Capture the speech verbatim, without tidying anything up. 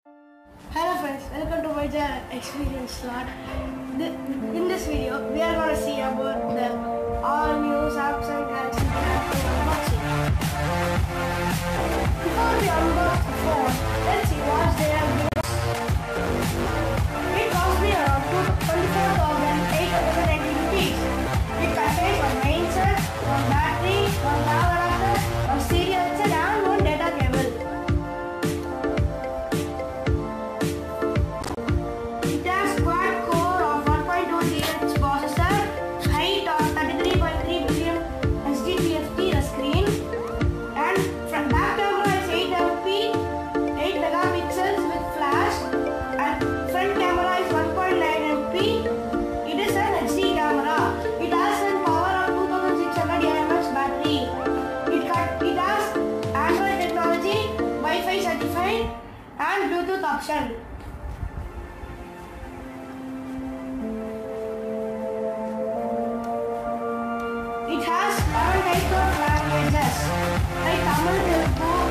Hello friends, welcome to my channel Experience Slot. In this video, we are going to see about the all new Samsung Galaxy unboxing. Before we unbox the phone, let's see what they have given us. It cost me around twenty-four thousand eight hundred ninety rupees. It contains one main set, one battery, one power adapter, one stereo headset and one data cable. And Bluetooth option. It has eleven types of languages like Tamil, Telugu,